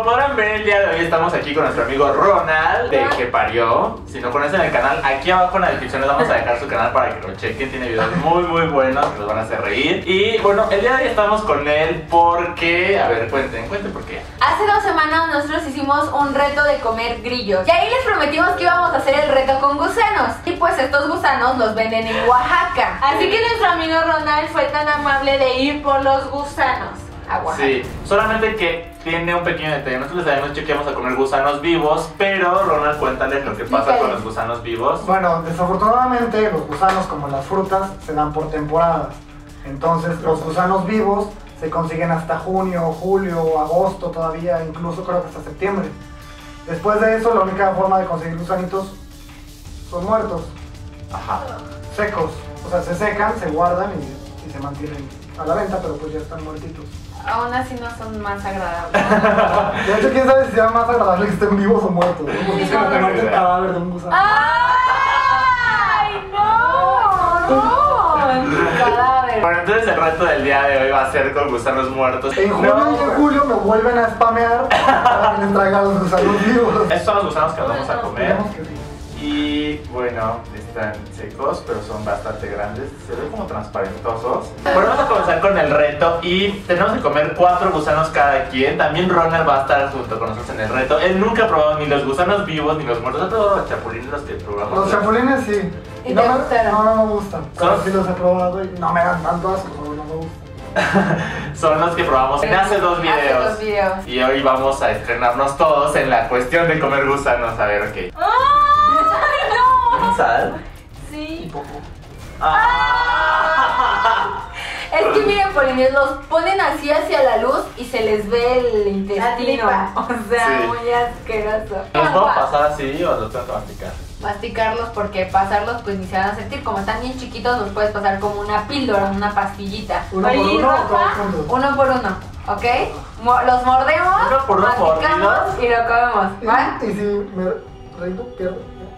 como podrán ver, el día de hoy estamos aquí con nuestro amigo Ronald, de Que Parió. Si no conocen el canal, aquí abajo en la descripción les vamos a dejar su canal para que lo chequen. Tiene videos muy buenos que los van a hacer reír. Y bueno, el día de hoy estamos con él porque... A ver, cuenten por qué. Hace 2 semanas nosotros hicimos un reto de comer grillos. Y ahí les prometimos que íbamos a hacer el reto con gusanos. Y pues estos gusanos los venden en Oaxaca. Así que nuestro amigo Ronald fue tan amable de ir por los gusanos a Oaxaca. Sí, solamente que tiene un pequeño detalle. Nosotros les habíamos dicho que íbamos a comer gusanos vivos, pero Ronald, cuéntales lo que pasa con los gusanos vivos. Bueno, desafortunadamente los gusanos, como las frutas, se dan por temporadas. Entonces los gusanos vivos se consiguen hasta junio, julio, agosto todavía, incluso creo que hasta septiembre. Después de eso, la única forma de conseguir gusanitos son muertos, Ajá. secos. O sea, se secan, se guardan y se mantienen a la venta, pero pues ya están muertitos. Aún así no son más agradables. De hecho, quién sabe si sea más agradable que estén vivos o muertos, ¿no? Porque Sí, se me no, parte el cadáver de un gusano. ¡Ay, no! Cadáver. Bueno, entonces el reto del día de hoy va a ser con gusanos muertos. En junio y en julio me vuelven a spamear para que les traiga los gusanos vivos. Estos son los gusanos que vamos a comer. Digamos que sí. Y bueno, están secos, pero son bastante grandes. Se ven como transparentosos. Bueno, vamos a comenzar con el reto. Y tenemos que comer 4 gusanos cada quien. También Ronald va a estar junto con nosotros en el reto. Él nunca ha probado ni los gusanos vivos ni los muertos. Ha probado los chapulines, los que probamos. Los chapulines sí. ¿Y no, te me, gustaron? no me gustan. Pero ¿Son? sí los he probado y no me dan tanto asco, no me gustan. Son los que probamos en hace 2 videos. Hace 2 videos. Y hoy vamos a estrenarnos todos en la cuestión de comer gusanos. A ver, ok. ¡Ay, no! ¿Sal? Y Sí. poco. Es que miren, Polines, los ponen así hacia la luz y se les ve el intestino. tripa. O sea, Sí. muy asqueroso. ¿Los puedo pasar así o los tengo que masticar? Masticarlos, porque pasarlos pues ni se van a sentir. Como están bien chiquitos, los puedes pasar como una píldora, una pastillita. ¿Uno por Oye, uno o Rafa, todos juntos? Uno por uno, ¿ok? Los mordemos, Uno por uno masticamos mordidos. y lo comemos, ¿va? Y si me reino, pierdo.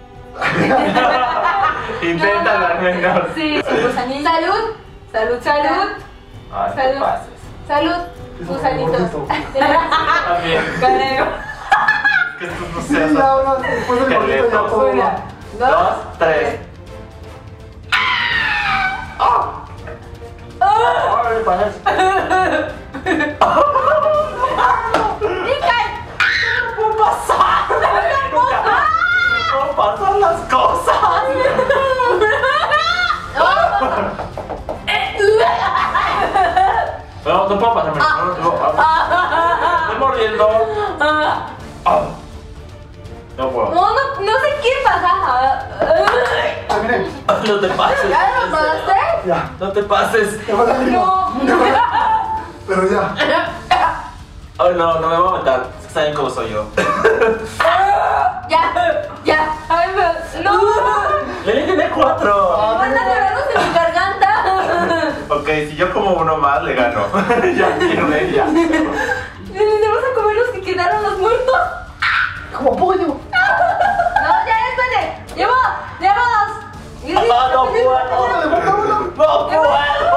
Inténtalo al menos. Sí. El gusanito. Salud, salud, salud, Ay, no te Salud. pases. salud. Gusanitos. También. Creo. Que esto no Sí, sea ya una, después del Qué gordito ya lejos. todo. Una, 2, 3. Ay, parece. No puedo pasar. No puedo pasar las cosas. No puedo pasarme. Estoy mordiendo. No puedo. No se quiere pasar. Terminé. No te pases. ¿Ya lo pasaste? Ya. No te pases. Te vas a salir. No. Pero ya. Ay, no me voy a matar. Saben cómo soy yo. Ya. Ay, no. Le tiene 4. Van a agarrarlos en mi garganta. Ok, si yo como uno más, le gano. Ya pierde, ya. ¿Vamos a comer los que quedaron los muertos? Como pollo. No, ya, espérate. Llevo 2. Ah, no puedo. No puedo.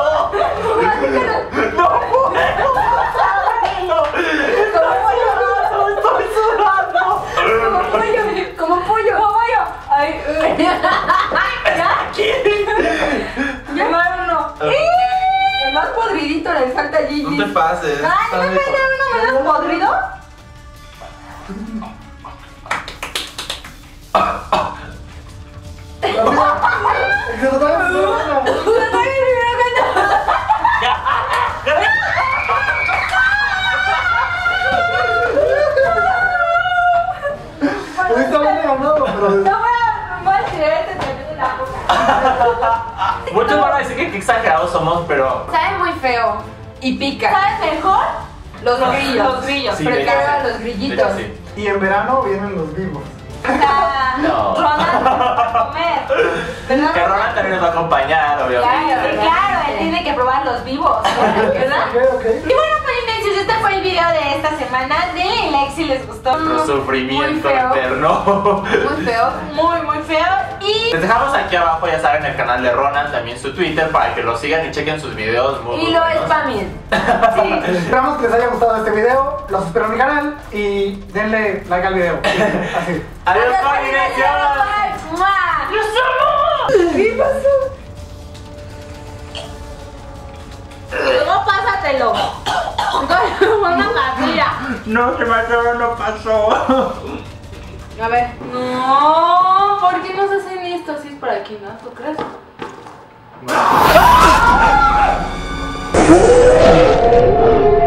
No puedo. Estoy sudando. Como pollo. Ay, Uno. el más podridito le falta a Gigi. No te pases. Ay, ¿no me puedes dar uno menos podrido? Ahorita viene ganado, pero. No voy a tirar este tremendo en la boca. Muchos van a decir que qué exagerados somos, pero. Sabe muy feo y pica. ¿Sabes mejor? Los grillos. Los grillos. Sí, Prefiero de hecho, a los sí. grillitos. De hecho, sí. Y en verano vienen los vivos. O sea, No. Ronald va a comer. ¿Verdad? Que Ronald también nos va a acompañar, obviamente. Sí, claro, él tiene que probar los vivos, ¿verdad? Ok. Y bueno, pues si este fue el video de esta semana, denle like si les gustó. Nuestro sufrimiento Muy feo. eterno. Muy feo. Muy feo. Y aquí. Les dejamos aquí abajo, ya saben, el canal de Ronald, también su Twitter, para que lo sigan y chequen sus videos muy Y lo buenos. spamien. Sí. Esperamos que les haya gustado este video. Los espero en mi canal y denle like al video. Así. ¡Adiós, Adiós, coordinación! ¡Mua! ¿Qué pasó? Luego pásatelo. Con una pastilla. No, se mató, no pasó. A ver. No, ¿por qué nos hacen esto? Así es por aquí, ¿no? ¿Tú crees?